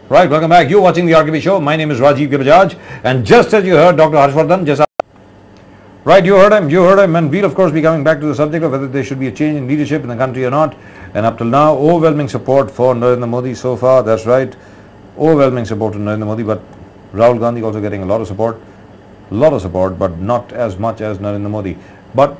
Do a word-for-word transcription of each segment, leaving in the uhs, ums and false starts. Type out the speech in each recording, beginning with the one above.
Right, welcome back. You're watching the R K B Show. My name is Rajiv Gibajaj, and just as you heard Doctor Harshvardhan, just right, you heard him, you heard him, and we'll of course be coming back to the subject of whether there should be a change in leadership in the country or not. And up till now, overwhelming support for Narendra Modi so far. That's right, overwhelming support to Narendra Modi, but Rahul Gandhi also getting a lot of support, a lot of support, but not as much as Narendra Modi. But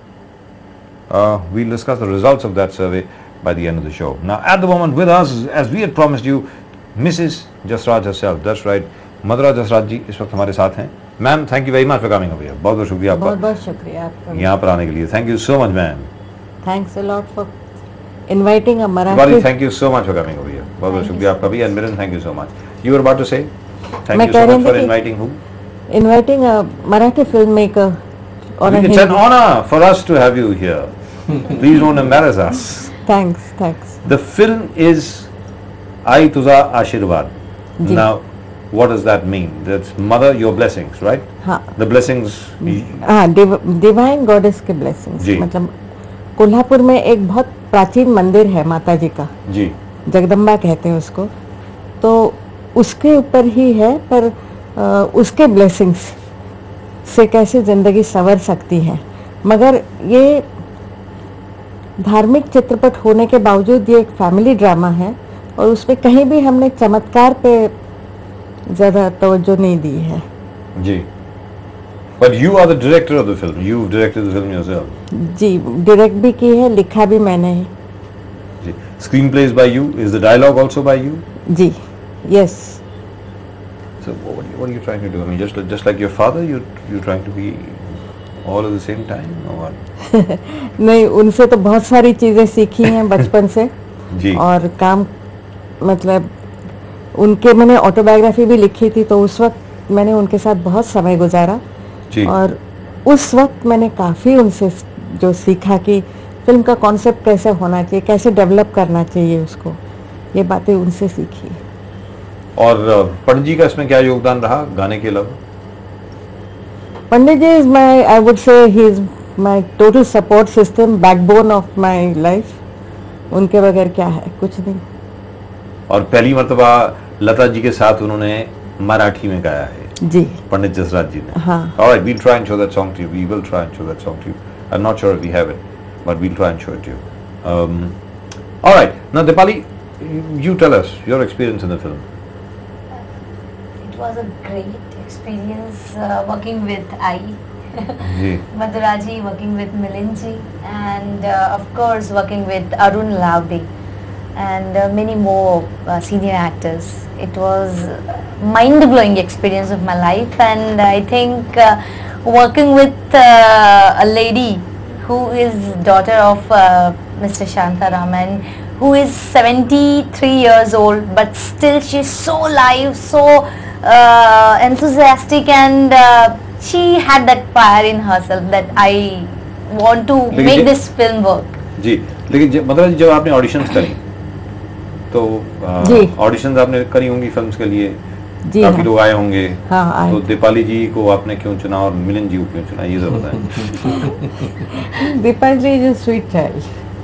uh, we'll discuss the results of that survey by the end of the show. Now, at the moment with us, as we had promised you, Missus Jasraj herself. That's right, Madhura Jasraj जी इस वक्त हमारे साथ हैं. Ma'am, thank you very much for coming over here. बहुत बहुत शुक्रिया आपका. बहुत बहुत शुक्रिया आपका यहाँ पर आने के लिए. Thank you so much ma'am. Thanks a lot for inviting a Marathi. Bali, thank you so much for coming over here. बहुत बहुत शुक्रिया आपका भी. And Miran, thank you so much. You were about to say? Thank you so much for inviting who? Inviting a Marathi filmmaker. It's an honor for us to have you here. Please don't embarrass us. Thanks, thanks. The film is Ai Tuza Ashirwad. Now, what does that mean? That's mother, your blessings, right? हाँ. The blessings. हाँ, divine goddess के blessings. मतलब कोल्हापुर में एक बहुत प्राचीन मंदिर है माता जी का. जी. जगदम्बा कहते हैं उसको. तो उसके ऊपर ही है, पर आ, उसके ब्लेसिंग्स से कैसे जिंदगी संवर सकती है. मगर ये धार्मिक चित्रपट होने के बावजूद ये एक फैमिली ड्रामा है, और उसमें कहीं भी हमने चमत्कार पे ज़्यादा तवज्जो नहीं दी है. जी. But you are the director of the film. You've directed the film yourself. जी, डायरेक्ट भी की है, लिखा भी मैंने ही. जी. Screenplays by you. Is the dialogue also by you? Ji. Yes. So what are you, what are you trying to do? I mean, just just like your father, you you're trying to be all at the same time, or what? नहीं, उनसे तो बहुत सारी चीज़ें सीखी हैं बचपन से. जी. और काम, मतलब उनके, मैंने ऑटोबायोग्राफी भी लिखी थी, तो उस वक्त मैंने उनके साथ बहुत समय गुजारा. जी. और उस वक्त मैंने काफ़ी उनसे जो सीखा कि फिल्म का कॉन्सेप्ट कैसे होना चाहिए, कैसे डेवलप करना चाहिए उसको, ये बातें उनसे सीखी. और पंडित जी का इसमें क्या योगदान रहा गाने के अलावा? पंडित जी is my, I would say he is my total support system, backbone of my life. उनके बगैर क्या है, कुछ नहीं. और पहली मर्तबा लता जी के साथ उन्होंने मराठी में गाया है. जी. पंडित जसराज जी ने. हाँ. All right, we'll try and show that song to you. We will try and show that song to you. I'm not sure if we have it, but we'll try and show it to you. Um, all right. Now, Dipali, you tell us your experience in the film. It was a great experience uh, working with Ai, ji. Madhuraji, working with Milinji, and uh, of course working with Arun Lavde and uh, many more uh, senior actors. It was a mind-blowing experience of my life, and I think uh, working with uh, a lady who is daughter of uh, Mister Shantaraman, who is seventy-three years old, but still she's so alive, so uh, enthusiastic, and uh, she had that fire in herself that I want to make this film work. जी. लेकिन मतलब जब आपने auditions करी, तो auditions आपने करी होंगी films के लिए, काफी हाँ. लोग आए होंगे. हाँ, तो दीपाली जी को आपने क्यों चुना और मिलन जी को क्यों चुना, ये जरा बताएं. दीपाली जी स्वीट चाइल्ड,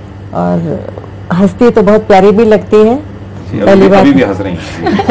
और हंसती तो बहुत प्यारी भी लगती है. पहली बार भी हंस रही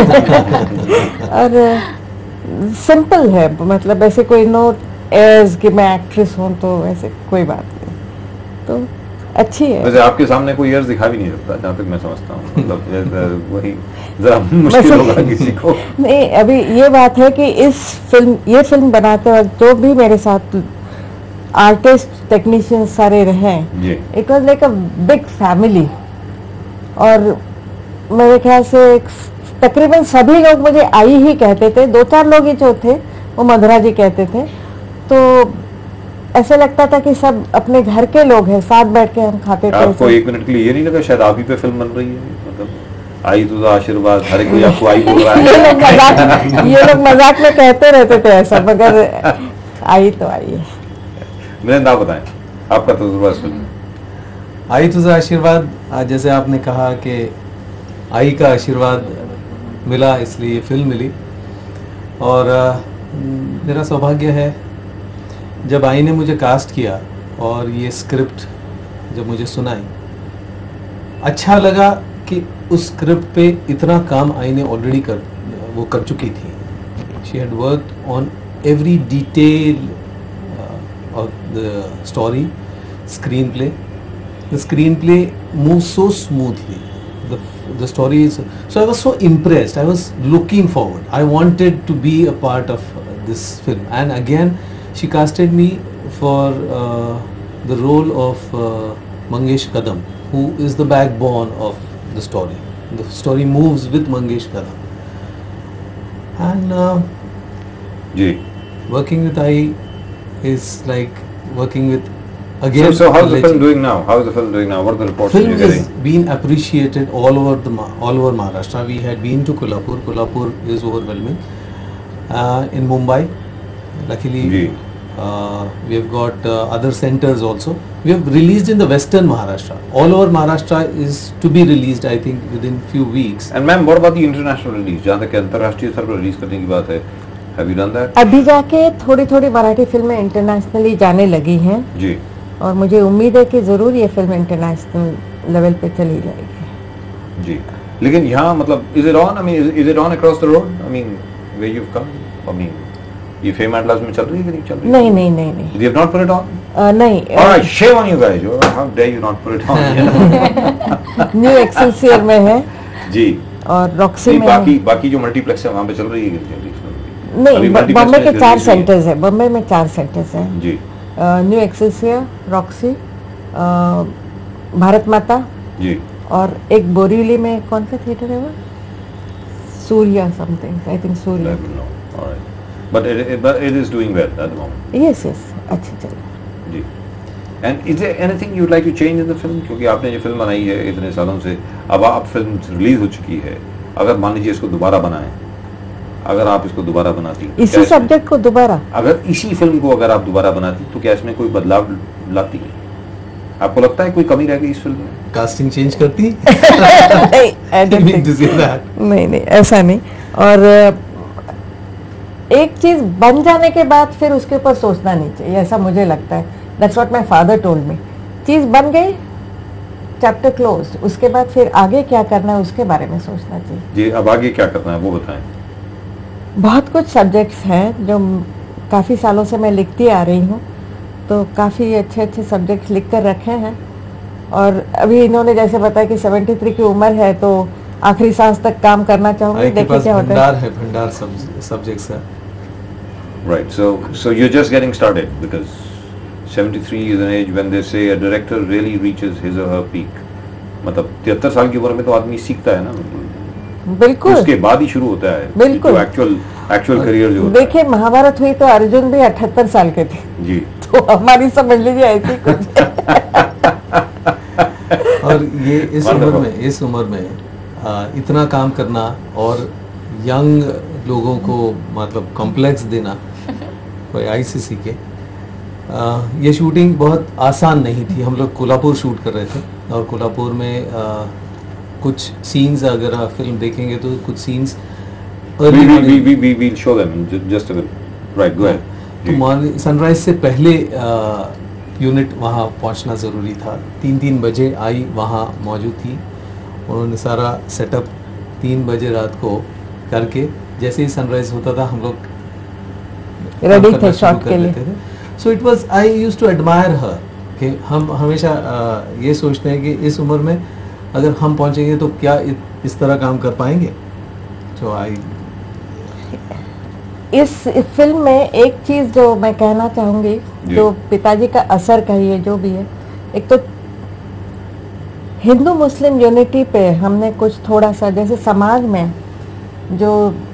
हैं. और सिंपल है, मतलब ऐसे कोई नो एयर्स कि मैं एक्ट्रेस हूँ, तो ऐसे कोई बात नहीं. तो अच्छी है. वैसे आपके सामने कोई एयर्स दिखा भी नहीं सकता, जहाँ तक मैं समझता हूँ. मतलब वही जरा मुश्किल होगा किसी को. नहीं, अभी ये बात है कि इस फिल्म, ये फिल्म बनाते वक्त जो भी मेरे साथ आर्टिस्ट टेक्नीशियन सारे रहे, it was like a big family. और मेरे ख्याल से तकरीबन सभी लोग मुझे आई ही कहते थे. दो चार लोग ही जो थे वो मधुरा जी कहते थे. तो ऐसे लगता था कि सब अपने घर के लोग हैं, साथ बैठ के हम खाते थे. आपको एक मिनट के लिए ये नहीं लगा शायद आप ही पे फिल्म बन रही है? मतलब आई तुझा आशीर्वाद, हर कोई आपको आई बोल रहा है. ये लोग मजाक ये लोग मजाक में कहते रहते थे ऐसा, मगर आई तो आई है. मेरे नाम बताएं आपका तजुर्बा इस फिल्म में. आई तुझा आशीर्वाद, जैसे आपने कहा कि आई का आशीर्वाद मिला इसलिए फिल्म मिली. और आ, मेरा सौभाग्य है, जब आई ने मुझे कास्ट किया और ये स्क्रिप्ट जब मुझे सुनाई, अच्छा लगा कि उस स्क्रिप्ट पे इतना काम आई ने ऑलरेडी कर वो कर चुकी थी. She had worked on every detail of the story, screenplay. The screenplay move so smoothly. The, the story is, so I was so impressed. I was looking forward. I wanted to be a part of uh, this film, and again she casted me for uh, the role of uh, Mangesh Kadam, who is the backbone of the story. The story moves with Mangesh Kadam, and uh, जी. working with Ai is like working with again. So, so how's the legend. film doing now? How is the film doing now? What are the reports Film you're has getting? been appreciated all over the Ma- all over Maharashtra. We had been to Kolhapur. Kolhapur is overwhelming. Uh, in Mumbai, luckily, जी. uh, we have got uh, other centers also. We have released in the Western Maharashtra. All over Maharashtra is to be released, I think, within few weeks. And ma'am, what about the international release? जहाँ तक अंतर्राष्ट्रीय स्तर पर release करने की बात है, have you done that? अभी जाके थोड़ी थोड़ी मराठी फिल्में इंटरनेशनली जाने लगी हैं जी. और मुझे उम्मीद है कि ज़रूर ये फिल्म इंटरनेशनल लेवल पे चली जाएगी. जी. लेकिन यहाँ मतलब is it on? I mean, is, is it on across the road? I mean, where you've come? I mean, ये फेम एटलास में चल रही है कि नहीं चल रही? नहीं नहीं नहीं नहीं. You have not put it on? अ, नहीं. All right, shame on you guys. How dare you not put it on? New Excelsior में है जी. और रॉक्सी नहीं, में बाकी बाकी जो मल्टीप्लेक्स है वहाँ पे चल रही है कि नहीं चल रही है? है. नहीं, अभी ब- multiplex बॉम्बे में के जो चार release हुई है। सेंटर्स हैं. बॉम्बे में चार सेंटर्स हैं. जी. New Excelsior, Roxy, Bharat Mata जी. और एक बोरीवली में कौन सा थिएटर है वो? Surya something, I think I Surya. don't know. All right. But it, it, but it is doing well at the moment. Yes yes, अच्छी चल रही है. जी. And is there anything you'd like to change in the film? क्योंकि आपने ये film बनाई है इतने सालों से, अब आप फिल्म रिलीज हो चुकी है. अगर मान लीजिए इसको दोबारा बनाएं, अगर आप इसको दोबारा बनाती, तो क्या इसी इसमें- सब्जेक्ट को दोबारा अगर इसी फिल्म को अगर आप दोबारा बनाती तो क्या इसमें कोई बदलाव लाती है? आपको लगता है कोई कमी रह गई इस फिल्म में? Casting change करती? नहीं, I don't You mean think to say so. that? नहीं नहीं, ऐसा नहीं. और अ, एक चीज बन जाने के बाद फिर उसके ऊपर सोचना नहीं चाहिए, ऐसा मुझे लगता है. That's what my father told me. चीज बन गई, चैप्टर क्लोज. उसके बाद फिर आगे क्या करना है उसके बारे में सोचना चाहिए. जी. अब आगे क्या करना है वो बताएं. बहुत कुछ सब्जेक्ट्स हैं जो काफ़ी सालों से मैं लिखती आ रही हूँ, तो काफ़ी अच्छे अच्छे सब्जेक्ट्स लिख कर रखे हैं. और अभी इन्होंने जैसे बताया कि तिहत्तर की उम्र है तो आखिरी सांस तक काम करना चाहूँगी. आई के देखिए पास क्या होता है. भंडार है, भंडार सब्जेक्ट्स है. Right. So so you're just getting started because seventy-three is an age when they say a director really reaches his or her peak. मतलब तिहत्तर साल की उम्र में तो आदमी सीखता है ना, बिल्कुल. उसके बाद ही शुरू होता है बिल्कुल. जो एक्चुअल एक्चुअल करियर जो होता देखिए महाभारत हुई तो अर्जुन भी अठहत्तर साल के थे, है. जी. तो हमारी समझ लीजिए ऐसी कुछ. और ये इस उम्र Wonderful. में इस उम्र में आ, इतना काम करना और यंग लोगों को मतलब कॉम्प्लेक्स देना कोई आईसीसी के आ, ये शूटिंग बहुत आसान नहीं थी. हम लोग कोल्हापुर शूट कर रहे थे और कोल्हापुर में आ, कुछ सीन्स अगर आप फिल्म देखेंगे तो कुछ scenes We we we we we we'll show them in ju- just a bit. Right. Go ahead. तो जी. मॉर्निंग सनराइज से पहले यूनिट वहाँ पहुँचना ज़रूरी था. तीन तीन बजे आई वहाँ मौजूद थी. उन्होंने सारा सेटअप तीन बजे रात को करके जैसे ही सनराइज होता था हम लोग रेडी काम थे करना शुरू शॉट कर के लिए. लेते थे. So it was I used to admire her कि हम हमेशा अ, ये सोचते हैं कि इस उम्र में अगर हम पहुंचेंगे तो क्या इ, इस तरह काम कर पाएंगे. सो आई इस फिल्म में एक चीज जो मैं कहना चाहूंगी, जी. जो पिताजी का असर कहिए जो भी है, एक तो हिंदू मुस्लिम यूनिटी पे हमने कुछ थोड़ा सा, जैसे समाज में जो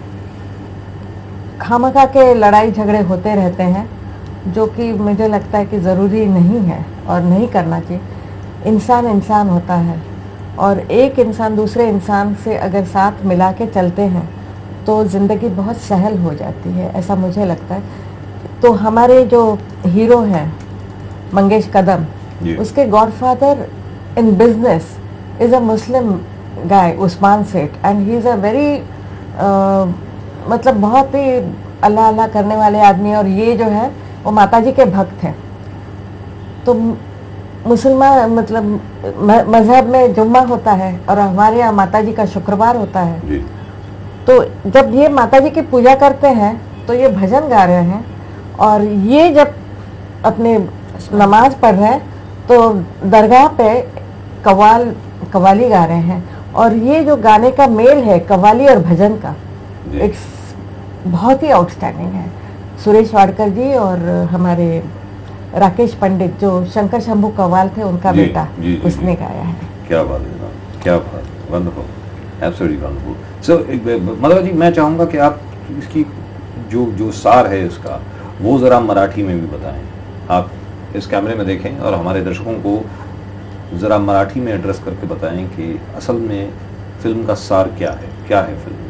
खामखा के लड़ाई झगड़े होते रहते हैं, जो कि मुझे लगता है कि ज़रूरी नहीं है और नहीं करना चाहिए. इंसान इंसान होता है और एक इंसान दूसरे इंसान से अगर साथ मिला के चलते हैं तो ज़िंदगी बहुत सहल हो जाती है, ऐसा मुझे लगता है. तो हमारे जो हीरो हैं मंगेश कदम, जी. उसके godfather in business is a Muslim guy, Usman Seth, and he is a very मतलब बहुत ही अल्लाह अल्लाह करने वाले आदमी, और ये जो है वो माताजी के भक्त हैं. तो मुसलमान मतलब म- मजहब में जुम्मा होता है और हमारे यहाँ माता जी का शुक्रवार होता है। जी। तो जब ये माता जी की पूजा करते हैं तो ये भजन गा रहे हैं, और ये जब अपने नमाज पढ़ रहे हैं तो दरगाह पे कव्वाल कव्वाली गा रहे हैं। और ये जो गाने का मेल है कव्वाली और भजन का, जी। इट्स बहुत ही आउटस्टैंडिंग है। सुरेश वाडकर जी और हमारे राकेश पंडित जो शंकर शंभू कव्वाल थे उनका जी, बेटा, जी, जी, उसने जी। गाया है। क्या बात है जनाब, क्या बात, wonderful, absolutely wonderful. So Madhura ji, मैं चाहूँगा कि आप इसकी जो जो सार है इसका, वो ज़रा मराठी में भी बताएं। आप इस कैमरे में देखें और हमारे दर्शकों को ज़रा मराठी में एड्रेस करके बताएं कि असल में फिल्म का सार क्या है, क्या है फिल्म।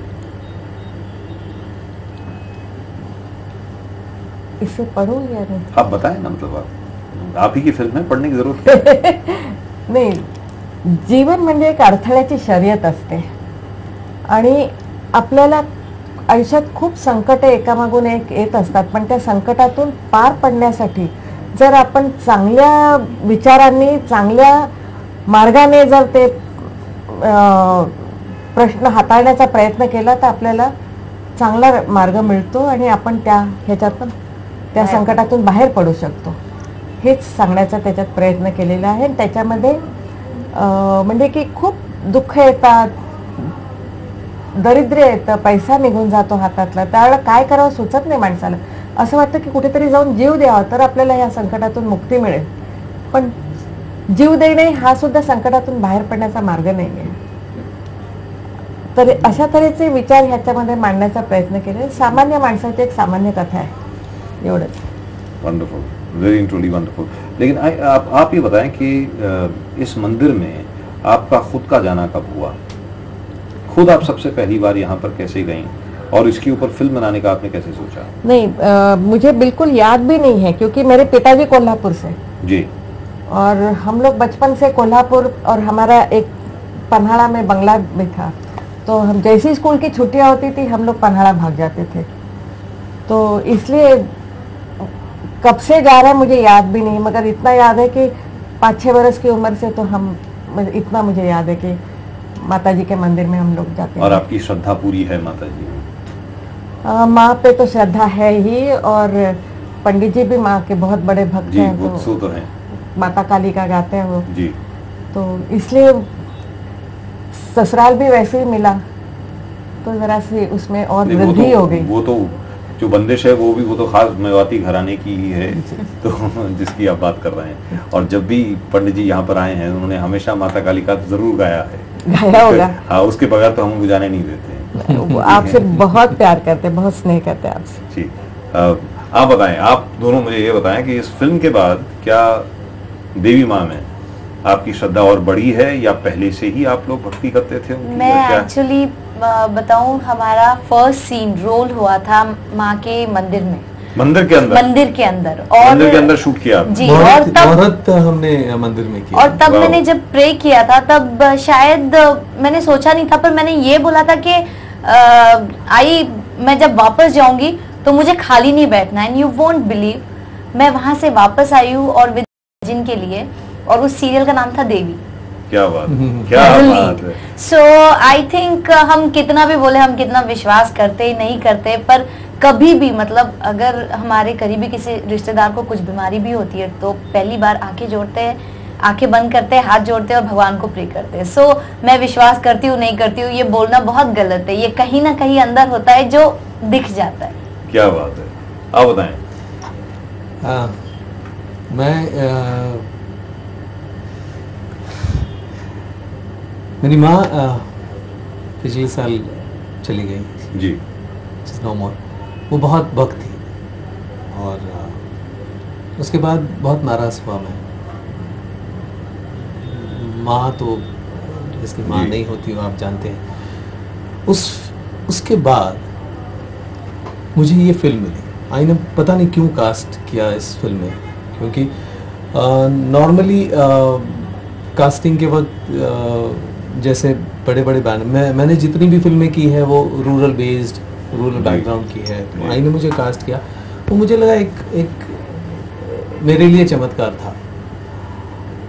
इसे पढ़ूं या नहीं? आप बताएं ना, मतलब आप आप ही की फिल्म है, पढ़ने की जरूरत क्या है? नाही, जीवन म्हणजे एक अडथळ्याची शर्यत असते आणि आपल्याला आयुष्यात खूप संकट एकामागून एक येत असतात, पण त्या संकटातून पार पडण्यासाठी जर आपण चांगल्या विचारांनी चांगल्या मार्गाने जर ते अ, प्रश्न हाताळण्याचा प्रयत्न केला तर आपल्याला चांगला मार्ग मिळतो आणि आपण त्या ह्याच्यातून त्या संकटातून बाहेर पडू शकतो, हेच सांगण्याचा त्याच्यात प्रयत्न केलेला आहे। आणि त्याच्यामध्ये अ, म्हणजे की खूप दुःख येतात, दरिद्र येतं, पैसा निघून जातो हातातला, त्यावेळेला काय करावं सुचत नाही माणसाला, असं वाटतं की कुठेतरी जाऊन जीव द्यावा तर आपल्याला या संकटातून मुक्ती मिळेल, पण जीव देणे हा सुद्धा संकटातून बाहेर पडण्याचा मार्ग नाही आहे। तर अशा तऱ्हेचे विचार ह्याच्यामध्ये मांडण्याचा प्रयत्न केले। सामान्य माणसाची एक सामान्य कथा आहे, एवढंच। Wonderful, very truly wonderful. लेकिन आ, आप आप ये बताएं कि अ, इस मंदिर में आपका खुद का जाना कब हुआ? खुद आप सबसे पहली बार यहाँ पर कैसे गईं और इसके ऊपर फिल्म बनाने का आपने कैसे सोचा? नहीं, अ, मुझे बिल्कुल याद भी नहीं है क्योंकि मेरे पिताजी कोल्हापुर से, जी। और हम लोग बचपन से कोल्हापुर, और हमारा एक पन्हाड़ा में बंगला भी था, तो हम जैसी स्कूल की छुट्टियां होती थी हम लोग पन्हाड़ा भाग जाते थे। तो इसलिए कब से जा रहा है मुझे याद भी नहीं, मगर इतना याद है कि पाँच छः बरस की उम्र से तो हम, इतना मुझे याद है कि माता जी के मंदिर में हम लोग जाते और हैं। आपकी श्रद्धा पूरी है माता जी में? अ, माँ पे तो श्रद्धा है ही, और पंडित जी भी माँ के बहुत बड़े भक्त जी, हैं, वो तो सो तो है माता काली का गाते हैं वो, जी। तो इसलिए ससुराल भी वैसे ही मिला, तो जरा सी उसमें और नहीं, वो वृद्धि तो हो गई। वो तो जो बंदिश है वो भी वो तो खास मेवाती घराने की ही है, तो जिसकी आप बात कर रहे हैं। और जब भी पंडित जी यहाँ पर आए हैं उन्होंने हमेशा माता काली का जरूर गाया है, गाया होगा। हाँ, उसके बगैर तो हम गुजारे नहीं देते हैं। वो आपसे बहुत प्यार करते हैं, बहुत स्नेह करते हैं आपसे। जी। अ, आप बताएं, आप दोनों मुझे ये बताएं कि इस फिल्म के बाद क्या देवी माँ में आपकी श्रद्धा और बड़ी है या पहले से ही आप लोग भक्ति करते थे उनकी, मैं या क्या? एक्चुअली बताऊं, हमारा फर्स्ट सीन रोल हुआ था माँ के मंदिर में, मंदिर के अंदर? मंदिर के अंदर, और मंदिर के अंदर शूट किया आपने? जी। और मुहूर्त तब मुहूर्त हमने मंदिर में किया। और तब वाह। मैंने जब प्रे किया था तब शायद मैंने सोचा नहीं था, पर मैंने ये बोला था कि अ, आई मैं जब वापस जाऊंगी तो मुझे खाली नहीं बैठना। एंड यू वोंट बिलीव, मैं वहां से वापस आई हूँ और विद जिनके लिए, और उस सीरियल का नाम था देवी। क्या बात, क्या बात है। सो आई थिंक हम कितना भी बोले, हम कितना विश्वास करते नहीं करते, पर कभी भी मतलब अगर हमारे करीबी किसी रिश्तेदार को कुछ बीमारी भी होती है तो पहली बार आंखें जोड़ते हैं, आंखें बंद करते हैं, हाथ जोड़ते हैं और भगवान को प्रे करते हैं। सो so, मैं विश्वास करती हूँ नहीं करती हूँ ये बोलना बहुत गलत है, ये कहीं ना कहीं अंदर होता है जो दिख जाता है। क्या बात है, आप बताएं। आ, मैं आ, मेरी माँ आ, पिछले साल चली गई जी। नो मोर। वो बहुत भक्त थी और आ, उसके बाद बहुत नाराज हुआ मैं। माँ तो जिसकी माँ जी। नहीं होती वो आप जानते हैं। उस उसके बाद मुझे ये फिल्म मिली। आई ने पता नहीं क्यों कास्ट किया इस फिल्म में, क्योंकि नॉर्मली कास्टिंग के वक्त आ, जैसे बड़े बड़े बैनर, मैं मैंने जितनी भी फिल्में की है वो रूरल बेस्ड, रूरल बैकग्राउंड की है, तो आई ने मुझे कास्ट किया। वो मुझे लगा एक एक मेरे लिए चमत्कार था।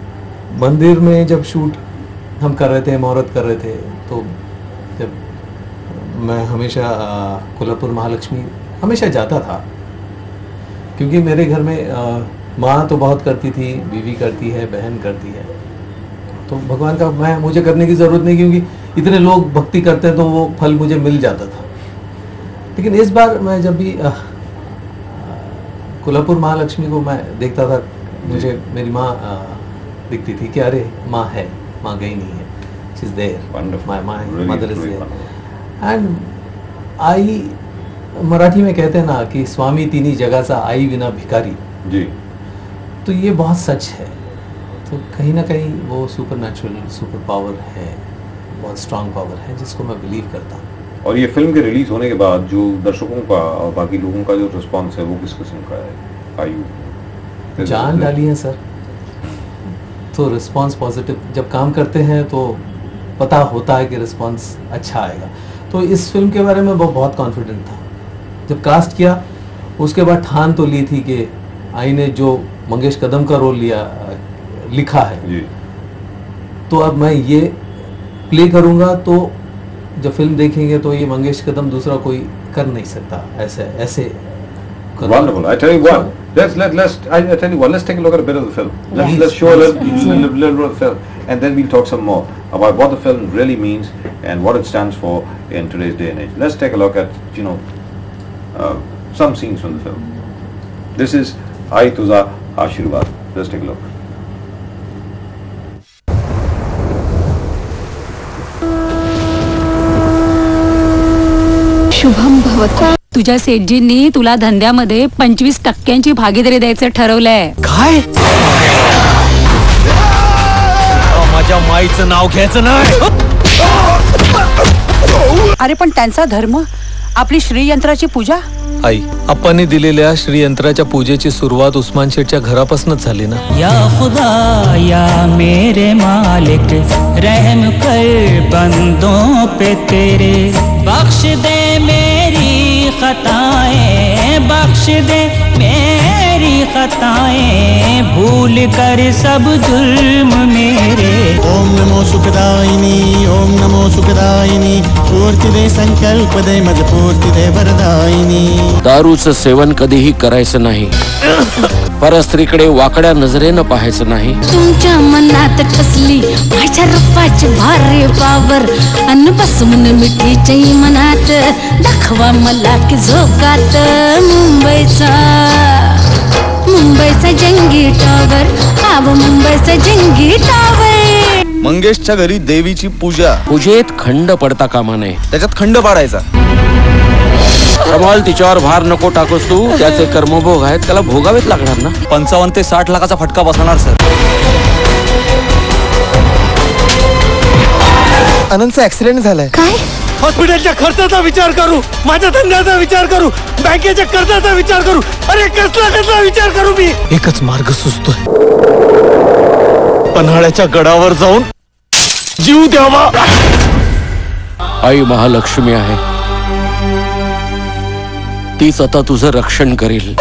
मंदिर में जब शूट हम कर रहे थे, मुहूर्त कर रहे थे, तो जब मैं हमेशा कोल्हापुर महालक्ष्मी हमेशा जाता था, क्योंकि मेरे घर में आ, माँ तो बहुत करती थी, बीवी करती है, बहन करती है, तो भगवान का मैं मुझे करने की ज़रूरत नहीं, क्योंकि इतने लोग भक्ति करते हैं तो वो फल मुझे मिल जाता था। लेकिन इस बार मैं जब भी कोल्हापुर महालक्ष्मी को मैं देखता था, मुझे मेरी माँ दिखती थी कि अरे माँ है, माँ गई नहीं है, she is there, my my mother is there. And I, Marathi में कहते हैं ना कि स्वामी तीनी जगह सा, आई बिना भिखारी जी, तो ये बहुत सच है। तो कहीं ना कहीं वो सुपर नेचुरल सुपर पावर है, बहुत स्ट्रांग पावर है, जिसको मैं बिलीव करता हूँ। और ये फिल्म के रिलीज होने के बाद जो दर्शकों का और बाकी लोगों का जो रिस्पांस है वो किस किस्म का है? आयु जान डाली है सर, तो रिस्पांस पॉजिटिव। जब काम करते हैं तो पता होता है कि रिस्पांस अच्छा आएगा। तो इस फिल्म के बारे में वो बहुत कॉन्फिडेंट था। जब कास्ट किया उसके बाद ठान तो ली थी कि आई ने जो मंगेश कदम का रोल लिया लिखा है जी, तो अब मैं ये प्ले करूँगा, तो जब फिल्म देखेंगे तो ये मंगेश कदम दूसरा कोई कर नहीं सकता ऐसे ऐसे। Wonderful. I tell you what. Let's let let's I, I tell you what. Let's take a look at a bit of the film. Let's let's show a little, little, little bit of the film, and then we'll talk some more about what the film really means and what it stands for in today's day and age. Let's take a look at you know uh, some scenes from the film. This is Ai Tuza Ashirwad. Let's take a look. Shubham भवतु. तुझ्या सेठजींनी तुला धंद्यामध्ये पंचवीस टक्क्यांची भागीदारी द्यायचं ठरवलंय. काय? माझ्या माईचं नाव घ्यायचं नाही. अरे पण त्यांचा धर्म आपली श्रीयंत्राची पूजा. आई, अप्पांनी दिलेल्या श्रीयंत्राच्या पूजेची सुरुवात उस्मान शेठच्या घरापासूनच झाली ना. या खुदा या मेरे मालिक रहम कर बंदों पे तेरे, बख्श दे मेरी खताएं, बख्श दे मेरी खताएं, भूल कर सब जुल्म मेरे. ओम नमो सुखदायिनी, ओम नमो सुखदायिनी, पूर्ती दे संकल्प दे मज पूर्ती दे वरदायिनी. दारूचं सेवन कधीही करायचं नाही, परस्त्रीकडे वाकड्या नजरेनं पाहायचं नाही. तुमच्या मनात कसली माझ्या रूपाची भारी पावर, अन्न बसून मिठीची मनात दाखवा मला की झोकात. मुंबईचा मुंबईचा जंगी टावर, आव मुंबईचा जंगी टावर. मंगेशच्या घरी देवीची पूजा, पूजेत खंड पडता कामा नये, त्याच्यात खंड पाडायचा. कमाल तिच्यावर भार नको टाकूस तू, त्याचे कर्मभोग आहेत, त्याला भोगावेच लागणार ना. पंचावन्न ते साठ लाखाचा फटका बसणार सर. अनंतचा ऍक्सिडेंट झालाय. काय? हॉस्पिटलच्या खर्चाचा विचार करू, माझ्या धंद्याचा विचार करू, बँकेच्या कर्जाचा विचार करू. अरे कसला कसला विचार करू मी. एकच मार्ग सुचतोय, पन्हाळ्याच्या गडावर जाऊन जीव द्यावा. आई महालक्ष्मी आहे, तीच आता तुझं रक्षण करेल.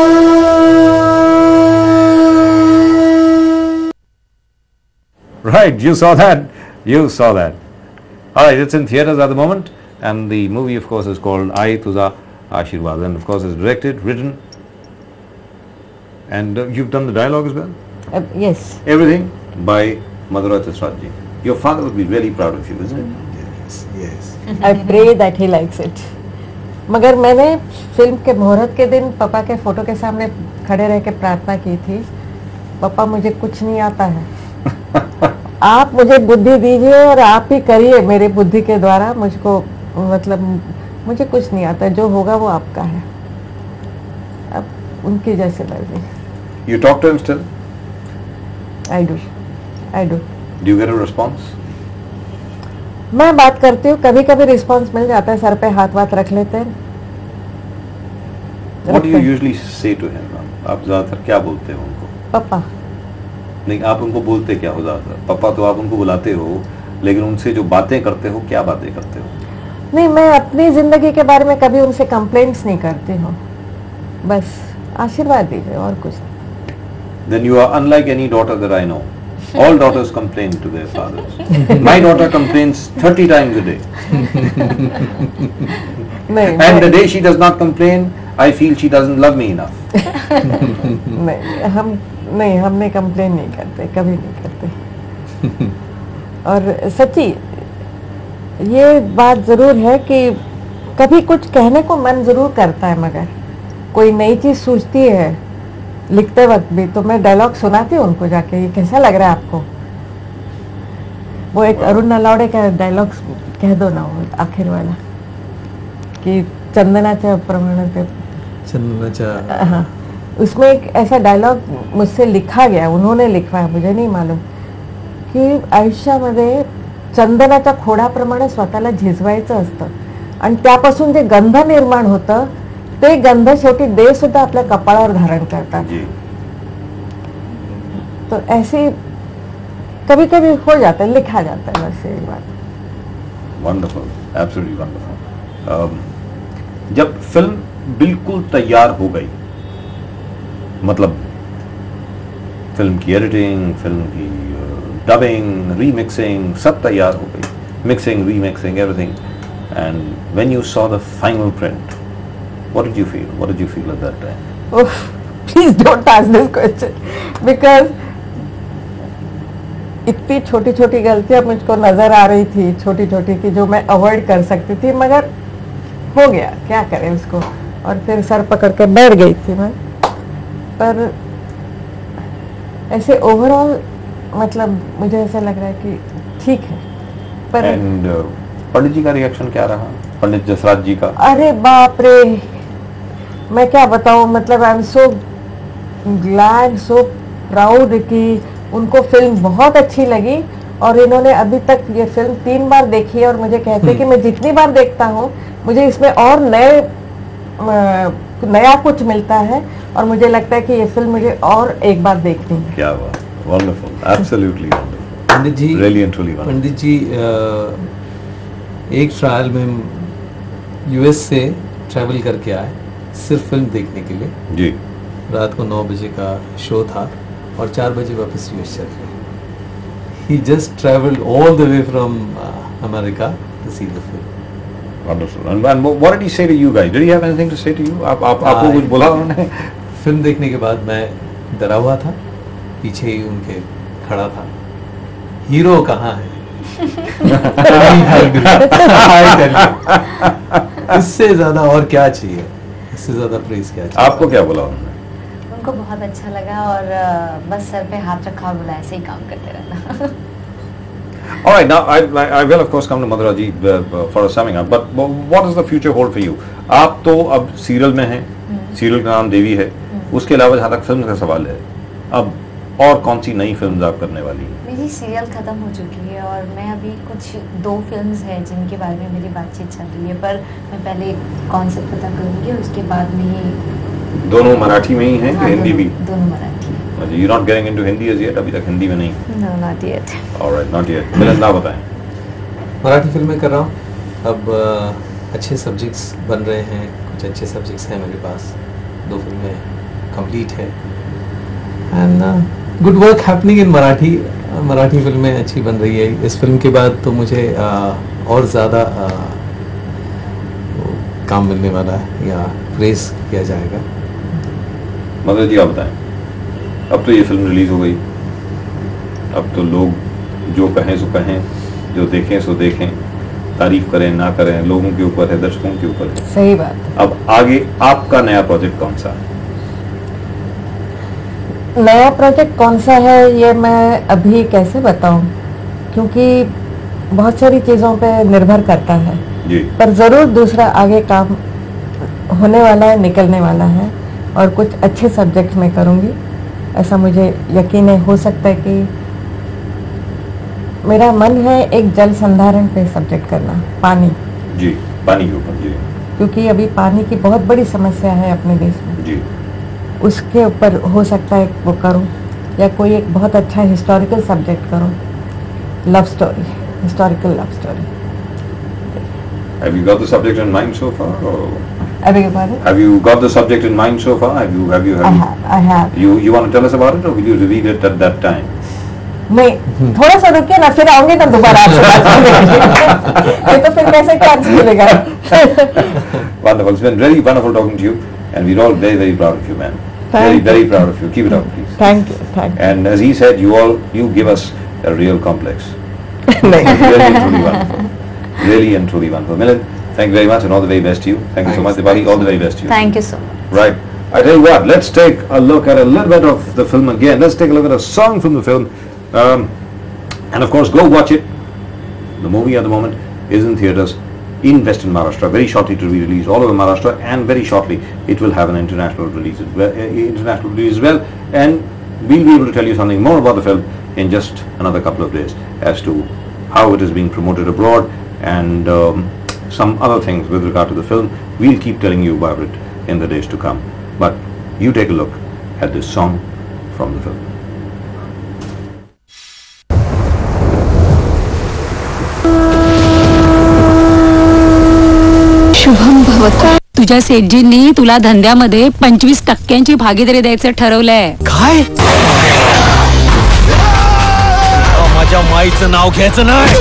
Right, you saw that. You saw that. All right, it's in theaters at the moment, and the movie, of course, is called Ai Tuza Ashirwad, and of course, it's directed, written, and uh, you've done the dialogue as well. Uh, yes. Everything by Madhura Tisratji. Your father would be really proud of you, isn't it? Yes, yes. I pray that he likes it. मगर मैंने film के मुहूर्त के दिन पापा के photo के सामने खड़े रह के प्रार्थना की थी, पापा मुझे कुछ नहीं आता है, आप मुझे बुद्धि दीजिए और आप ही करिए मेरे बुद्धि के द्वारा मुझको, मतलब मुझे कुछ नहीं आता, जो होगा वो आपका है, अब उनकी जैसे मर्जी. You talk to him still? I do, I do. Do you get a response? मैं बात करती हूँ, कभी कभी रिस्पांस मिल जाता है, सर पे हाथ वाथ रख लेते हैं. What do you usually say to him? आप ज़्यादातर क्या बोलते हो उनको? पापा. नहीं, आप उनको बोलते क्या हो ज़्यादातर? पापा तो आप उनको बुलाते हो, लेकिन उनसे जो बातें करते हो, क्या बातें करते हो? नहीं, मैं अपनी जिंदगी के बारे में कभी उनसे कंप्लेंट्स नहीं करती हूँ, बस आशीर्वाद दीजिए और कुछ नहीं. Then you are unlike any daughter that I know. All daughters complain to their fathers. My daughter complains thirty times a day. And the day she does not complain, I feel she doesn't love me enough. नहीं, हम नहीं हमने complain नहीं करते, कभी नहीं करते. और सच्ची ये बात जरूर है कि कभी कुछ कहने को मन जरूर करता है, मगर कोई नई चीज सोचती है लिखते वक्त भी, तो मैं डायलॉग सुनाती हूँ उनको जाके, ये कैसा लग रहा है आपको. वो एक अरुण नलावड़े का डायलॉग कह दो ना, वो आखिर वाला कि चंदनाच्या प्रमाण पे चंदनाच्या, हाँ, उसमें एक ऐसा डायलॉग मुझसे लिखा गया, उन्होंने लिखवाया, मुझे नहीं मालूम, की आयुष्यामध्ये चंदनाच्या खोडाप्रमाणे स्वतःला झिजवायचं असतं आणि त्यापासून जे गंध निर्माण होतं ते गंध शेवटी देव सुद्धा आपल्या कपाळावर धारण करतात. तो ऐसे कभी कभी हो जाता है, लिखा जाता है, बस ये बात. Wonderful, absolutely wonderful. जब फिल्म बिल्कुल तैयार हो गई, मतलब फिल्म की एडिटिंग, फिल्म की डबिंग, रीमिक्सिंग, सब तैयार हो गई, mixing, remixing, everything, and when you saw the final print, what did you feel? What did you feel at that time? Oh, please don't ask this question, because इतनी छोटी छोटी गलतियां मुझको नजर आ रही थी, छोटी छोटी की जो मैं अवॉइड कर सकती थी, मगर हो गया, क्या करें उसको. और फिर सर पकड़ के बैठ गई थी मैं. पर ऐसे ओवरऑल मतलब मुझे ऐसा लग रहा है कि ठीक है. पर एंड पंडित जी का रिएक्शन क्या रहा, पंडित जसराज जी का? अरे बाप रे, मैं क्या बताऊं, मतलब I am so glad, so proud कि उनको फिल्म बहुत अच्छी लगी और इन्होंने अभी तक ये फिल्म तीन बार देखी है और मुझे कहते हैं कि मैं जितनी बार देखता हूँ मुझे इसमें और नए नया कुछ मिलता है और मुझे लगता है कि ये फिल्म मुझे और एक बार देखनी है. क्या बात, wonderful, absolutely wonderful. Pandit ji, really and truly wonderful. Pandit ji एक ट्रायल में यूएस से ट्रैवल करके आए सिर्फ फिल्म देखने के लिए जी. रात को नौ बजे का शो था और चार बजे वापस यूएस चल गए. He just travelled all the way from America to see the film. Wonderful. And, and what did he say to you guys? Did he have anything to say to you? आप आप आपको कुछ बोला उन्होंने? Film देखने के बाद मैं डरा हुआ था, पीछे ही उनके खड़ा था. हीरो कहाँ है? इससे ज्यादा और क्या चाहिए, इससे ज्यादा प्रेज क्या चाहिए? आपको क्या बोला उन्होंने? उनको बहुत अच्छा लगा और बस सर पे हाथ रखा और बोला ऐसे ही काम करते रहना. All right, now I, I, I will of course come to Madhura ji uh, for a summing up, but what does the future hold for you? आप तो अब सीरियल में हैं, सीरियल का नाम देवी है, उसके अलावा जहाँ तक फिल्म का सवाल है, अब और कौन सी नई फिल्म आप करने वाली हैं? मेरी सीरियल खत्म हो चुकी है और मैं अभी कुछ दो फिल्म्स हैं जिनके बारे में मेरी बातचीत चल रही है, पर मैं पहले कॉन्सेप्ट पता करूँगी और उसके बाद में ही. दोनों मराठी में ही हैं कि हिंदी भी? दोनों Marathi. You're not getting into Hindi as yet? अभी तक हिंदी में नहीं? No, not yet. All right, not yet. मिलन ना बताएं. मराठी फिल्में कर रहा हूँ. अब uh, अच्छे सब्जेक्ट्स बन रहे हैं, कुछ अच्छे सब्जेक्ट्स हैं मेरे पास. दो फिल्में कंप्लीट है. And good work happening in Marathi. Marathi फिल्में अच्छी बन रही है. इस फिल्म के बाद तो मुझे uh, और ज़्यादा uh, काम मिलने वाला है या प्रेस किया जाएगा. मदर जी आप बताएं. अब तो ये फिल्म रिलीज हो गई, अब तो लोग जो कहें सो कहें, जो देखें सो देखें, तारीफ करें ना करें लोगों के ऊपर है, दर्शकों के ऊपर है. सही बात है. अब आगे आपका नया प्रोजेक्ट कौन सा है? नया प्रोजेक्ट कौन सा है ये मैं अभी कैसे बताऊं, क्योंकि बहुत सारी चीज़ों पे निर्भर करता है जी. पर ज़रूर दूसरा आगे काम होने वाला है, निकलने वाला है और कुछ अच्छे सब्जेक्ट में करूंगी, ऐसा मुझे यकीन है. हो सकता है कि मेरा मन है एक जल संधारण पे सब्जेक्ट करना, पानी जी, पानी के ऊपर जी, क्योंकि अभी पानी की बहुत बड़ी समस्या है अपने देश में जी. उसके ऊपर हो सकता है वो करूं, या कोई एक बहुत अच्छा हिस्टोरिकल सब्जेक्ट करूं, love story, historical love story. Have you got the subject in mind so far? Or I beg your pardon? have you got the subject in mind so far? Have you have you have I you, have, I have. you you want to tell us about it, or will you reveal it at that time? नहीं, थोड़ा सा रुकिए ना, फिर आऊंगे ना दोबारा आपसे बात करने। ये तो फिर कैसे चांस मिलेगा? Wonderful. It's been very wonderful talking to you, and we're all very, very proud of you, man. Thank very, you. very proud of you. Keep it up, please. Thank you, thank you. And as he said, you all, you give us a real complex. नहीं, Really and truly wonderful. Really and truly wonderful. Milind, thank you very much, and all the very best to you. Thank you so much, Dipali. All the very best to you. Thank you so much. Right. I tell you what, let's take a look at a little bit of the film again. Let's take a look at a song from the film. Um, and of course, go watch it. The movie at the moment is in theatres in Western Maharashtra, very shortly to be released all over Maharashtra, and very shortly it will have an international release as well, uh, international release as well. And we'll be able to tell you something more about the film in just another couple of days as to how it is being promoted abroad and um, some other things with regard to the film. We'll keep telling you about it in the days to come. But you take a look at this song from the film. Shubham भवतु. तुझ्या सेठजींनी तुला धंद्यामध्ये पंचवीस टक्क्यांची भागीदारी द्यायचं ठरवलंय. काय? माझ्या माईचं नाव घ्यायचं नाही.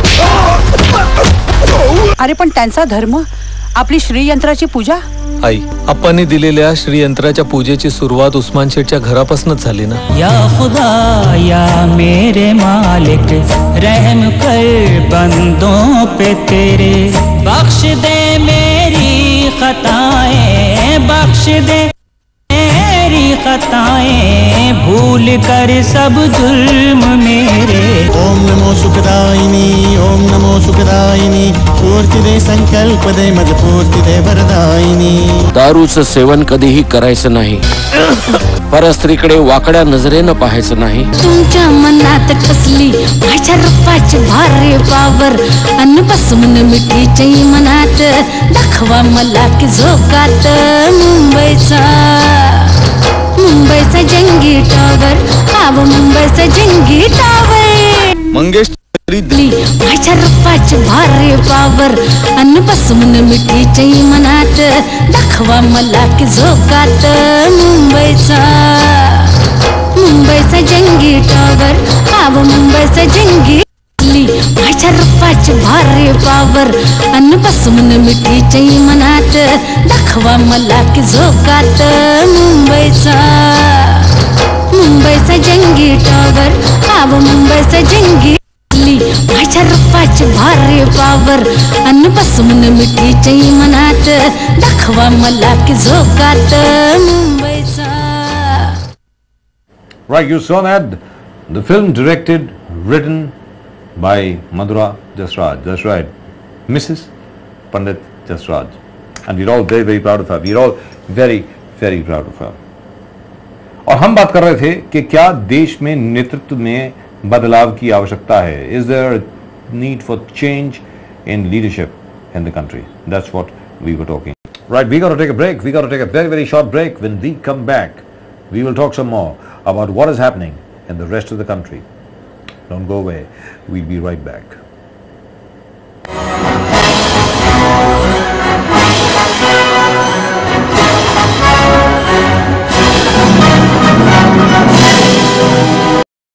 अरे पण त्यांचा धर्म, आपली श्रीयंत्राची पूजा. आई, अप्पांनी दिलेल्या श्रीयंत्राच्या पूजेची सुरुवात उस्मान शेठच्या घरापासूनच झाली ना. या खुदा या मेरे मालिक रहम कर बंदों पे तेरे, बख्श दे मेरी खताएं, बख्श दे मेरी खताएं, भूल कर सब जुल्म मेरे. ओम नमो सुखदायिनी, ओम नमो सुखदायिनी, पूर्ती दे संकल्प दे मज पूर्ती दे वरदायिनी. दारूचं सेवन कधीही करायचं नाही, परस्त्रीकडे वाकड्या नजरेनं पाहायचं नाही. तुमच्या मनात ठसली माझ्या रूपाची भारी पावर, अन्न बसून मिठीची मनात दाखवा मला की झोकात. मुंबईचा मुंबईचा जंगी टावर, आव मुंबईचा जंगी टावर. मंगेश माझ्या रूपाची भारी पावर, अन्न बसून मिठीची मनात दाखवा मला की झोकात. मुंबईचा मुंबईचा जंगी टावर, आव मुंबईचा जंगी. माझ्या रूपाची भारी पावर, अन्न बसून मिठीची मनात दाखवा मला की झोकात. मुंबईचा मुंबईचा जंगी टावर, आव मुंबईचा जंगी. माझ्या रूपाची भारी पावर, अन्न बसून मिठीची मनात दाखवा मला की झोकात. मुंबईचा. Right, you saw that. The film directed, written by Madhura Jasraj. That's right, Missus Pandit Jasraj. And we're all very, very proud of her. We're all very, very proud of her. और हम बात कर रहे थे कि क्या देश में नेतृत्व में बदलाव की आवश्यकता है. Is there a need for change in leadership in the country? That's what we were talking. Right, we got to take a break. We got to take a very, very short break. When we come back, we will talk some more about what is happening in the rest of the country. Don't go away. We'll be right back.